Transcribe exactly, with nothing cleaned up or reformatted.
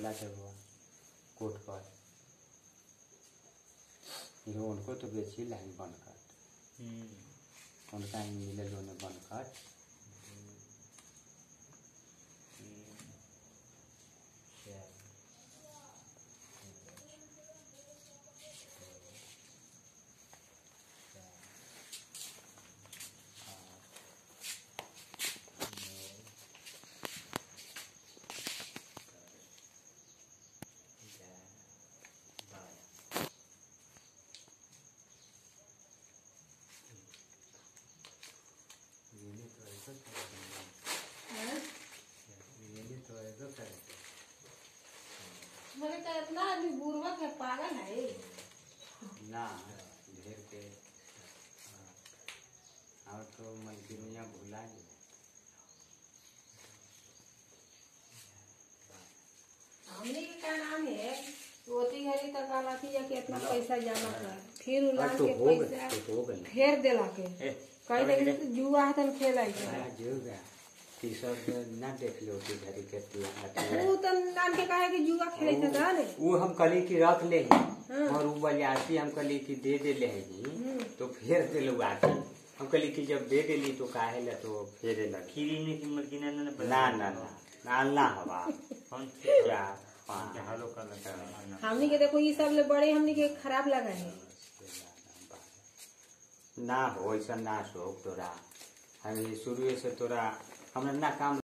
बोला जब कोर्ट पर ये उनको तो बेची लाइन बंद कर उनका ही मिले उन्हें बंद कर मैंने कहा इतना आदमी बुर्बक है, पागल है ना ढेर के और तो मजदूरिया भूला ही हमने के क्या नाम है रोती घड़ी तक आला थी या कि इतना पैसा जमा कर फिर उला तो के हो गए पैसा तो हो गए फेर देला के कई देख तो जुआ तन खेला के जो गया तीसर ना देख लो कि घड़ी के वो तन नाम के कहे कि जुआ खेले था ने वो हम कली की रख ले और वो बजाती हम कली की दे दे ले तो फिर दे लो आके हम कली की जब दे देली तो काहे ला तो फेरे लग खीरी ने की मर्जी ना ना ना ना ना ना हवा कौन क्या हालो कर लगा हमनी के देखो ये सब ले बड़े हमनी के खराब लगा है ना हो ऐसा ना शौक तोरा हम शुरू से तोरा हमरा ना काम